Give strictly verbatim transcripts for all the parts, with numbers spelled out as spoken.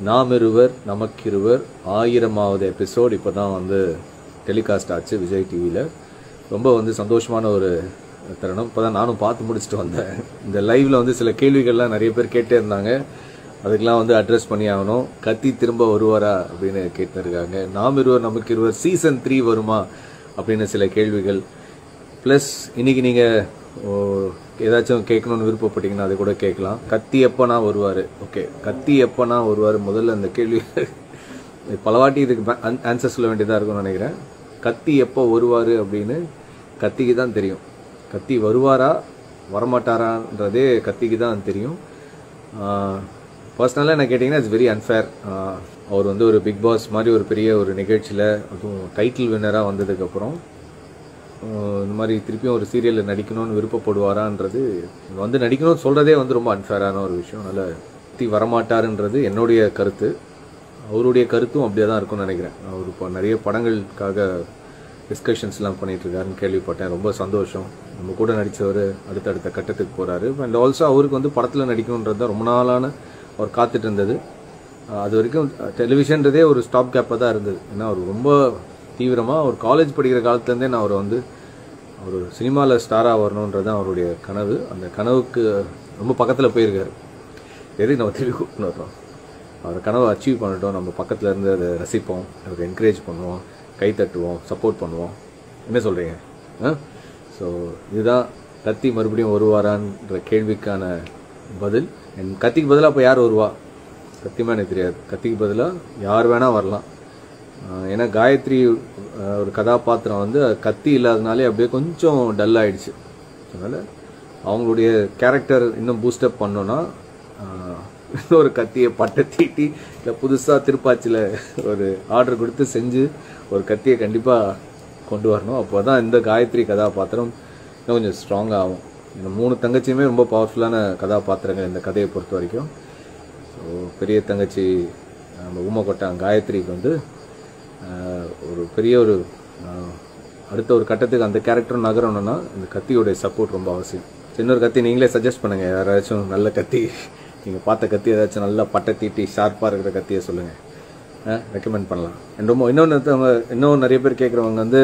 நாம் இருவர் நமக்கிருவர் ஆயிரமாவது எபிசோட் இப்போ தான் வந்து டெலிகாஸ்ட் ஆச்சு விஜய் டிவியில். ரொம்ப வந்து சந்தோஷமான ஒரு தருணம். இப்போ தான் நானும் பார்த்து முடிச்சுட்டு வந்தேன். இந்த லைவில் வந்து சில கேள்விகள்லாம் நிறைய பேர் கேட்டே இருந்தாங்க. அதுக்கெலாம் வந்து அட்ரஸ் பண்ணி ஆகணும். கத்தி திரும்ப வருவாரா அப்படின்னு கேட்டுருக்காங்க. நாம் இருவர் நமக்கு இருவர் சீசன் த்ரீ வருமா அப்படின்னு சில கேள்விகள். ப்ளஸ் இன்னைக்கு நீங்கள் ஏதாச்சும் கேட்கணும்னு விருப்பப்பட்டீங்கன்னா அதை கூட கேட்கலாம். கத்தி எப்போனா வருவார். ஓகே, கத்தி எப்போனா வருவார். முதல்ல அந்த கேள்வி பலவாட்டி இதுக்கு ஆன்சர் சொல்ல வேண்டியதாக இருக்கும்னு நினைக்கிறேன். கத்தி எப்போ வருவார் அப்படின்னு கத்திக்கு தான் தெரியும். கத்தி வருவாரா வரமாட்டாரான்றதே கத்திக்கு தான் தெரியும். பர்சனலாக என்ன கேட்டிங்கன்னா இட்ஸ் வெரி அன்ஃபேர். அவர் வந்து ஒரு பிக் பாஸ் மாதிரி ஒரு பெரிய ஒரு நிகழ்ச்சியில் அதுவும் டைட்டில் வின்னராக வந்ததுக்கப்புறம் இந்த மாதிரி திருப்பியும் ஒரு சீரியலில் நடிக்கணும்னு விருப்பப்படுவாரான்றது வந்து நடிக்கணும்னு சொல்கிறதே வந்து ரொம்ப அன்ஃபேரான ஒரு விஷயம். அதனால் கத்தி வரமாட்டாருன்றது என்னுடைய கருத்து. அவருடைய கருத்தும் அப்படியே தான் இருக்கும்னு நினைக்கிறேன். அவர் இப்போ நிறைய படங்களுக்காக டிஸ்கஷன்ஸ்லாம் பண்ணிகிட்ருக்காருன்னு கேள்விப்பட்டேன். ரொம்ப சந்தோஷம். நம்ம கூட நடித்தவர் அடுத்தடுத்த கட்டத்துக்கு போகிறாரு. அண்ட் ஆல்சோ அவருக்கு வந்து படத்தில் நடிக்கணுன்றது தான் ரொம்ப நாளான அவர் காத்துட்டு இருந்தது. அது வரைக்கும் டெலிவிஷன்றதே ஒரு ஸ்டாப் கேப்பாக தான் இருந்தது. ஏன்னா அவர் ரொம்ப தீவிரமாக ஒரு காலேஜ் படிக்கிற காலத்துலேருந்தே நான் அவர் வந்து அவர் சினிமாவில் ஸ்டாராக வரணுன்றது தான் அவருடைய கனவு. அந்த கனவுக்கு ரொம்ப பக்கத்தில் போயிருக்காரு. எது நம்ம திருப்பி கூப்பிட்டு வரோம். அவர் கனவை அச்சீவ் பண்ணிட்டோம். நம்ம பக்கத்தில் இருந்து அதை ரசிப்போம், அவருக்கு என்கரேஜ் பண்ணுவோம், கை தட்டுவோம், சப்போர்ட் பண்ணுவோம். என்ன சொல்கிறீங்க? ஆ ஸோ இதுதான் கத்தி மறுபடியும் வருவாரான்ற கேள்விக்கான பதில். என் கத்திக்கு பதிலாக இப்போ யார் வருவா சத்தியமாக எனக்கு தெரியாது. கத்திக்கு பதிலாக யார் வேணால் வரலாம். ஏன்னா காயத்ரி ஒரு கதாபாத்திரம் வந்து கத்தி இல்லாதனாலே அப்படியே கொஞ்சம் டல் ஆகிடுச்சு. அதனால் அவங்களுடைய கேரக்டர் இன்னும் பூஸ்டப் பண்ணோன்னா இன்னொரு கத்தியை பட்டை தீட்டி இல்லை புதுசாக திருப்பாச்சியில் ஒரு ஆர்டர் கொடுத்து செஞ்சு ஒரு கத்தியை கண்டிப்பாக கொண்டு வரணும். அப்போ தான் இந்த காயத்ரி கதாபாத்திரம் இன்னும் கொஞ்சம் ஸ்ட்ராங்காக ஆகும். இந்த மூணு தங்கச்சியுமே ரொம்ப பவர்ஃபுல்லான கதாபாத்திரங்கள் இந்த கதையை பொறுத்த வரைக்கும். ஸோ பெரிய தங்கச்சி நம்ம ஊமக்கொட்டான் காயத்ரிக்கு வந்து ஒரு பெரிய ஒரு அடுத்த ஒரு கட்டத்துக்கு அந்த கேரக்டரும் நகரணும்னா இந்த கத்தியோடைய சப்போர்ட் ரொம்ப அவசியம். இன்னொரு கத்தி நீங்களே சஜஸ்ட் பண்ணுங்கள். யாராச்சும் நல்ல கத்தி நீங்கள் பார்த்த கத்தி ஏதாச்சும் நல்லா பட்டை தீட்டி ஷார்ப்பாக இருக்கிற கத்தியை சொல்லுங்கள், ரெக்கமெண்ட் பண்ணலாம். ரொம்ப இன்னொன்று இன்னும் நிறைய பேர் கேட்குறவங்க வந்து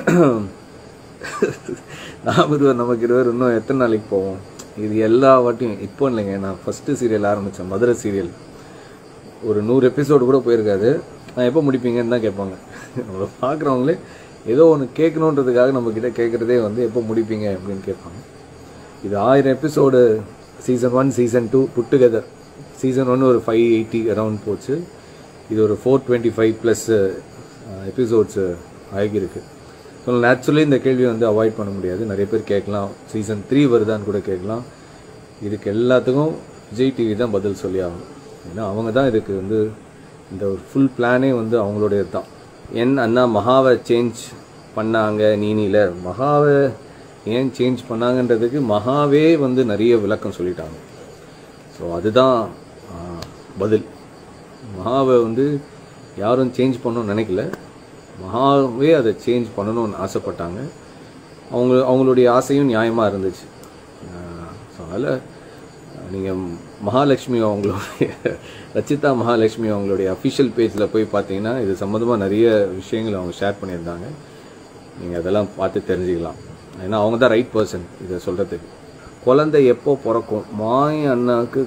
நாம் இருவர் நமக்கு இருவர் இன்னும் எத்தனை நாளைக்கு போவோம்? இது எல்லா வாட்டியும் இப்போ இல்லைங்க. நான் ஃபஸ்ட்டு சீரியல் ஆரம்பித்தேன், மதுரை சீரியல். ஒரு நூறு எபிசோடு கூட போயிருக்காது. நான் எப்போ முடிப்பீங்கன்னு தான் கேட்பாங்க. நம்மளை பார்க்குறவங்களே ஏதோ ஒன்று கேட்கணுன்றதுக்காக நம்மக்கிட்ட கேட்குறதே வந்து எப்போ முடிப்பீங்க அப்படின்னு கேட்பாங்க. இது ஆயிரம் episode season one season two put together. Season one ஒரு ஃபைவ் எயிட்டி அரவுண்ட் போச்சு. இது ஒரு four twenty five plus episodes ஆகியிருக்கு. ஸோ நேச்சுரலி இந்த கேள்வியை வந்து அவாய்ட் பண்ண முடியாது. நிறைய பேர் கேட்கலாம் சீசன் த்ரீ வருதான்னு கூட கேட்கலாம். இதுக்கு எல்லாத்துக்கும் விஜய் டிவி தான் பதில் சொல்லி ஆகணும். ஏன்னா அவங்க தான் இதுக்கு வந்து இந்த ஒரு ஃபுல் பிளானே வந்து அவங்களுடைய தான். என் அண்ணா மகாவை சேஞ்ச் பண்ணாங்க நீனியில். மகாவை ஏன் சேஞ்ச் பண்ணாங்கன்றதுக்கு மகாவே வந்து நிறைய விளக்கம் சொல்லிட்டாங்க. ஸோ அதுதான் பதில். மகாவை வந்து யாரும் சேஞ்ச் பண்ணணும்னு நினைக்கல. மகாவே அதை சேஞ்ச் பண்ணணும்னு ஆசைப்பட்டாங்க. அவங்க அவங்களுடைய ஆசையும் நியாயமாக இருந்துச்சு. ஸோ அதில் நீங்கள் மகாலட்சுமி அவங்களுடைய ரச்சிதா மகாலட்சுமி அவங்களுடைய அஃபிஷியல் பேஜில் போய் பார்த்தீங்கன்னா இது சம்மந்தமாக நிறைய விஷயங்கள் அவங்க ஷேர் பண்ணியிருந்தாங்க. நீங்கள் அதெல்லாம் பார்த்து தெரிஞ்சுக்கலாம். ஏன்னா அவங்க தான் ரைட் பர்சன் இதை சொல்கிறதுக்கு. குழந்தை எப்போ பிறக்கும்? மாய அண்ணாவுக்கு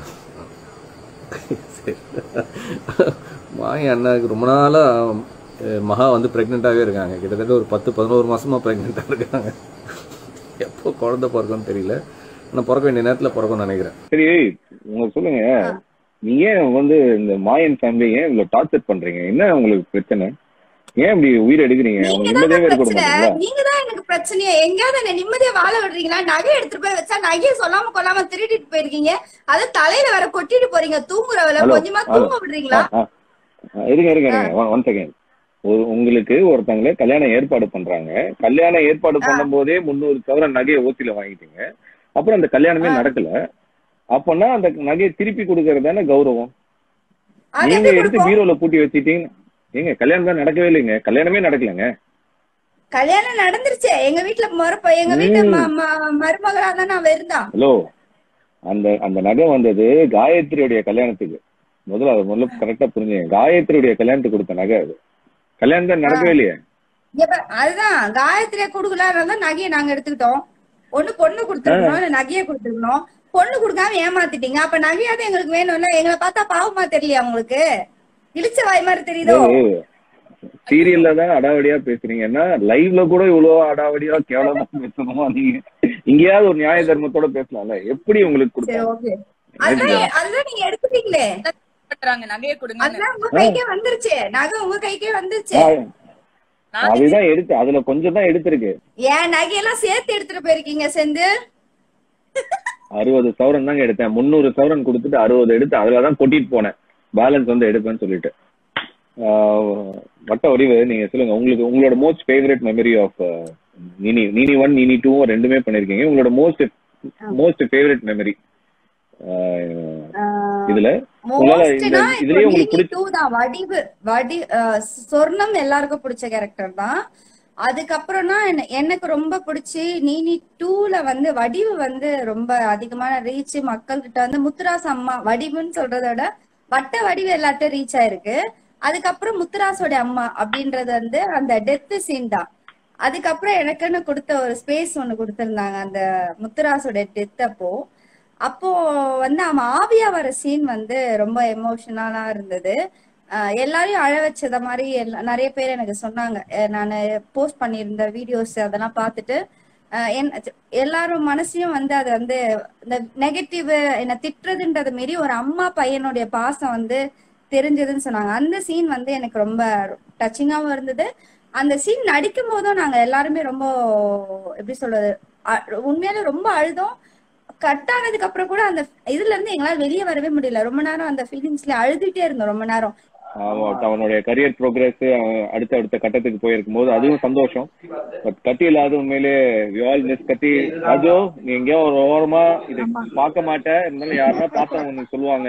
மாய அண்ணாவுக்கு ரொம்ப நாளாக மகா வந்து ப்ரெக்னெண்ட்டாகவே இருக்காங்க. கிட்டத்தட்ட ஒரு பத்து பதினோரு மாதமாக ப்ரெக்னெண்ட்டாக இருக்காங்க. எப்போ குழந்தை பிறக்கும்னு தெரியல. ஆனால் பிறக்க வேண்டிய நேரத்தில் பிறக்கும்னு நினைக்கிறேன். சரி, உங்களுக்கு சொல்லுங்க, நீ ஏன் வந்து இந்த மாயன் ஃபேமிலி ஏன் இவ்வளோ டார்ச்சர் பண்றீங்க? என்ன உங்களுக்கு பிரச்சனை? ஏன் இப்படி உயிர் எடுக்கிறீங்க? நீங்க தான் எனக்கு பிரச்சனையா? எங்கயாவது என்ன நிம்மதியா வாழ விடுறீங்களா? நகை எடுத்துட்டு போய் வச்சா நகையை சொல்லாம கொள்ளாம திருடிட்டு போயிருக்கீங்க. அது தலையில வர கொட்டிட்டு போறீங்க. தூங்குறவள கொஞ்சமா தூங்க விடுறீங்களா? இருங்க இருங்க ஒன் செகண்ட். உங்களுக்கு ஒருத்தவங்களே கல்யாணம் ஏற்பாடு பண்றாங்க. கல்யாணம் ஏற்பாடு பண்ணும் போதே முன்னூறு சவர நகையை ஓசில வாங்கிட்டீங்க. அப்புறம் அந்த கல்யாணமே நடக்கல. அப்பனா அந்த நகையை திருப்பி கொடுக்கறது தானே கௌரவம். நீங்க எடுத்து பீரோல பூட்டி வச்சுட்டீங்க. ஏங்க கல்யாணம் தான் நடக்கவே இல்லைங்க. கல்யாணமே நடக்கலங்க. கல்யாணம் நடந்துருச்சு. எங்க வீட்டுல மறுப்ப எங்க வீட்டு மருமகளா தான் நான் இருந்தா. ஹலோ, அந்த அந்த நகை வந்தது காயத்ரியோடைய கல்யாணத்துக்கு. முதல்ல அது முதல்ல கரெக்டா புரிஞ்சுங்க. காயத்ரியுடைய கல்யாணத்துக்கு கொடுத்த நகை அது. கல்யாணம் தான் நடக்கவே இல்லையே. அதுதான் காயத்ரியா கொடுக்கலான்றதா நகையை நாங்க எடுத்துக்கிட்டோம். ஒண்ணு பொண்ணு கொடுத்துருக்கணும், இல்ல நகையை கொடுத்துருக்கணும். பொண்ணு கொடுக்காம ஏமாத்திட்டீங்க. அப்ப நகையாவது எங்களுக்கு வேணும்ல. எங்களை பார்த்தா பாவமா தெரியலையா உங்களுக்கு? இழிச்ச வாய் மாதிரி தெரியுதோ? சீரியல்ல தான் அடாவடியா பேசுறீங்கன்னா லைவ்ல கூட இவ்வளவு அடாவடியா கேவலமா பேசணுமா? நீங்க இங்கேயாவது ஒரு நியாய தர்மத்தோட பேசலாம்ல. எப்படி உங்களுக்கு கொடுத்தாங்க? அதுதான் நீங்க எடுத்துட்டீங்களே. நகையை கொடுங்க. அதுதான் உங்க கைக்கே வந்துருச்சு. நகை உங்க கைக்கே வந்துருச்சு. அதுதான் எடுத்து அதுல கொஞ்சம் தான் எடுத்திருக்கு. ஏன் நகையெல்லாம் சேர்த்து எடுத்துட்டு போயிருக்கீங்க செந்து? அறுபது சவரன் தாங்க எடுத்தேன். முன்னூறு சவரன் கொடுத்துட்டு அறுபது எடுத்து அதுலதான் கொட்டிட்டு போனேன். பேலன்ஸ் வந்து எடுப்பேன்னு சொல்லிட்டு. வட்ட வடிவு நீங்க சொல்லுங்க, உங்களுக்கு உங்களோட மோஸ்ட் ஃபேவரட் மெமரி ஆஃப் நீனி நீனி ஒன் நீனி டூ ரெண்டுமே பண்ணிருக்கீங்க. உங்களோட மோஸ்ட் மோஸ்ட் ஃபேவரட் மெமரி இதுல இதுலயே உங்களுக்கு பிடிச்ச வடிவு வடி சொர்ணம் எல்லாருக்கும் பிடிச்ச கேரக்டர் தான். அதுக்கப்புறம்னா எனக்கு ரொம்ப பிடிச்சி நீனி டூல வந்து வடிவு வந்து ரொம்ப அதிகமான ரீச் மக்கள் கிட்ட வந்து. முத்துராஸ் அம்மா வடிவுன்னு சொல்றத விட வட்ட வடிவு எல்லாத்தையும் ரீச் ஆயிருக்கு. அதுக்கப்புறம் முத்துராசோட அம்மா அப்படின்றது வந்து அந்த டெத் சீன் தான். அதுக்கப்புறம் எனக்குன்னு கொடுத்த ஒரு ஸ்பேஸ் ஒண்ணு கொடுத்திருந்தாங்க அந்த முத்துராசோட டெத் அப்போ. அப்போ வந்து அவன் ஆவியா வர சீன் வந்து ரொம்ப எமோஷனலா இருந்தது. அஹ் எல்லாரையும் அழ வச்சத மாதிரி நிறைய பேர் எனக்கு சொன்னாங்க. நான் போஸ்ட் பண்ணியிருந்த வீடியோஸ் அதெல்லாம் பார்த்துட்டு எல்லாரும் மனசையும் வந்து அது வந்து இந்த நெகட்டிவ் என்ன திட்டுறதுன்றது மாரி ஒரு அம்மா பையனுடைய பாசம் வந்து தெரிஞ்சதுன்னு சொன்னாங்க. அந்த சீன் வந்து எனக்கு ரொம்ப டச்சிங்காவும் இருந்தது. அந்த சீன் நடிக்கும் போதும் நாங்க எல்லாருமே ரொம்ப எப்படி சொல்றது உண்மையால ரொம்ப அழுதோம். கட் ஆனதுக்கு அப்புறம் கூட அந்த இதுல இருந்து எங்களால வெளியே வரவே முடியல. ரொம்ப நேரம் அந்த ஃபீலிங்ஸ்ல அழுதுட்டே இருந்தோம் ரொம்ப நேரம். அவனுடைய கரியர் ப்ரோக்ரஸ் அடுத்த அடுத்த கட்டத்துக்கு போயிருக்கும் போது அதுவும் சந்தோஷம். பட் கத்தி இல்லாத உண்மையிலே கத்தி ராஜு நீ எங்கேயோ ஒரு ஓரமா இது பார்க்க மாட்டேன் இருந்தாலும் யாருன்னா பார்த்தா உனக்கு சொல்லுவாங்க.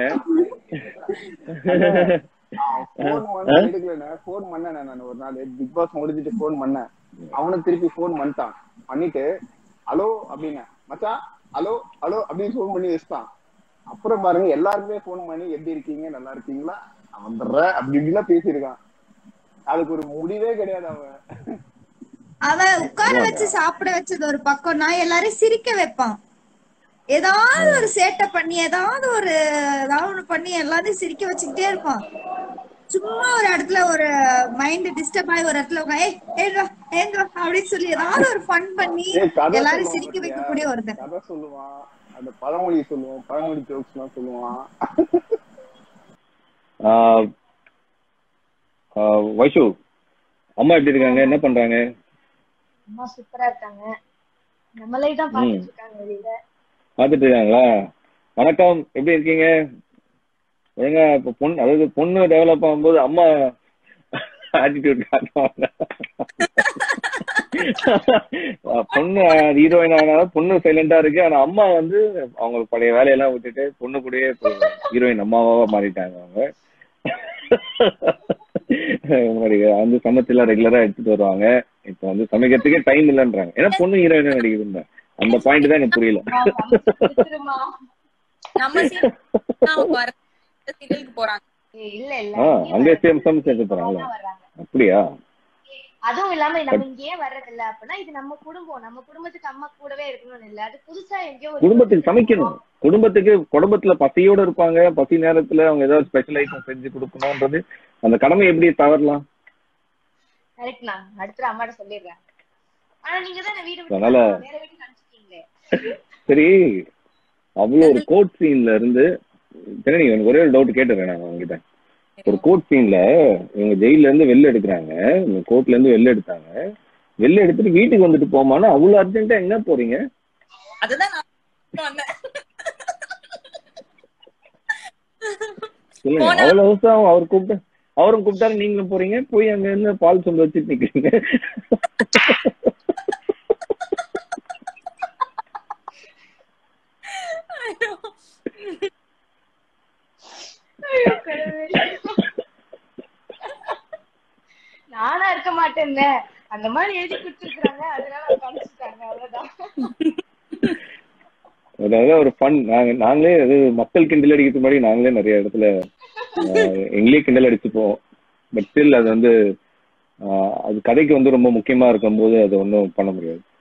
போன் பண்ணேன் நான் ஒரு நாள் பிக் பாஸ் முடிஞ்சிட்டு போன் பண்ணேன். அவனும் திருப்பி போன் பண்ணிட்டான். பண்ணிட்டு ஹலோ அப்படின்னு மச்சா ஹலோ ஹலோ அப்படின்னு போன் பண்ணி வச்சுட்டான். அப்புறம் பாருங்க எல்லாருக்குமே போன் பண்ணி எப்படி இருக்கீங்க நல்லா இருக்கீங்களா வந்துடுற அப்படி இப்படிலாம் பேசியிருக்கான். அதுக்கு ஒரு முடிவே கிடையாது. அவன் அவன் உட்கார வச்சு சாப்பிட வச்சது ஒரு பக்கம் நான் எல்லாரையும் சிரிக்க வைப்பான். ஏதாவது ஒரு சேட்டை பண்ணி ஏதாவது ஒரு ஏதாவது ஒண்ணு பண்ணி எல்லாரையும் சிரிக்க வச்சுக்கிட்டே இருப்பான். சும்மா ஒரு இடத்துல ஒரு மைண்ட் டிஸ்டர்ப் ஆகி ஒரு இடத்துல அப்படின்னு சொல்லி ஏதாவது ஒரு ஃபன் பண்ணி எல்லாரும் சிரிக்க வைக்கக்கூடிய ஒருத்தன். கதை சொல்லுவான், அந்த பழமொழி சொல்லுவான், பழமொழி ஜோக்ஸ் எல்லாம் சொல்லுவான். வைஷு அம்மா எப்படி இருக்காங்க? என்ன பண்றாங்க? அம்மா சூப்பரா இருக்காங்க. நம்மளே தான் பாத்துட்டு இருக்காங்க. வெளியில பாத்துட்டு இருக்காங்களா? வணக்கம், எப்படி இருக்கீங்க? ஒழுங்கா இப்ப பொண்ணு அதாவது பொண்ணு டெவலப் ஆகும்போது அம்மா ஆட்டிடியூட் காட்டுவாங்க. பொண்ணு ஹீரோயின் ஆனாலும் பொண்ணு சைலண்டா இருக்கு. ஆனா அம்மா வந்து அவங்களுக்கு பழைய வேலையெல்லாம் விட்டுட்டு பொண்ணு கூடயே ஹீரோயின் அம்மாவா மாறிட்டாங்க. அவங்க வந்து சமைச்செல்லாம் ரெகுலரா எடுத்துட்டு வருவாங்க. இப்ப வந்து சமைக்கிறதுக்கே டைம் இல்லைன்றாங்க. ஏன்னா பொண்ணு ஹீரோயினா நடிக்குதுங்க. அந்த பாயிண்ட் தான் எனக்கு புரியல. அங்கே சமைச்சு போறாங்களா? அப்படியா? அதுவும் இல்லாம நம்ம இங்கேயே வர்றது இல்ல அப்படின்னா இது நம்ம குடும்பம். நம்ம குடும்பத்துக்கு அம்மா கூடவே இருக்கணும்னு இல்ல. அது புதுசா எங்கேயோ குடும்பத்துக்கு சமைக்கணும். குடும்பத்துக்கு குடும்பத்துல பசியோட இருப்பாங்க. பசி நேரத்துல அவங்க ஏதாவது ஸ்பெஷல் ஐட்டம் செஞ்சு கொடுக்கணும்ன்றது அந்த கடமை எப்படி தவறலாம்? கரெக்ட். நான் அடுத்த அம்மாட்ட சொல்லிடுறேன். ஆனா நீங்க தான் வீடு அதனால வேற வீட்டுக்கு அனுப்பிச்சிட்டீங்களே. சரி, அவ்வளவு ஒரு கோர்ட் சீன்ல இருந்து சரி எனக்கு ஒரே ஒரு டவுட் கேட்டுறேன் நான் உங்ககிட்ட. ஒரு கோர்ட் சீன்ல இவங்க ஜெயில இருந்து வெளில எடுக்கிறாங்க, கோர்ட்ல இருந்து வெளில எடுத்தாங்க. வெளில எடுத்துட்டு வீட்டுக்கு வந்துட்டு போமானா அவ்வளவு அர்ஜென்ட்டா எங்க போறீங்க? அதுதான் அவ்வளவு அவசரம். அவர் கூப்பிட்டு அவரும் கூப்பிட்டாரு, நீங்களும் போறீங்க. போய் அங்க இருந்து பால் சொந்த வச்சுட்டு நிக்கிறீங்க. நானா இருக்க மாட்டேன். அந்த மாதிரி எழுதி கொடுத்துருக்காங்க, அதனால காமிச்சிட்டாங்க. அவ்வளவுதான். அதாவது ஒரு ஃபன். நாங்க நாங்களே அது மக்கள் கிண்டல் அடிக்கிறது மாதிரி நாங்களே நிறைய இடத்துல எங்களே கிண்டல் அடிச்சுப்போம். பட் ஸ்டில் அது வந்து ஆஹ் அது கதைக்கு வந்து ரொம்ப முக்கியமா இருக்கும் போது அது ஒன்றும் பண்ண முடியாது.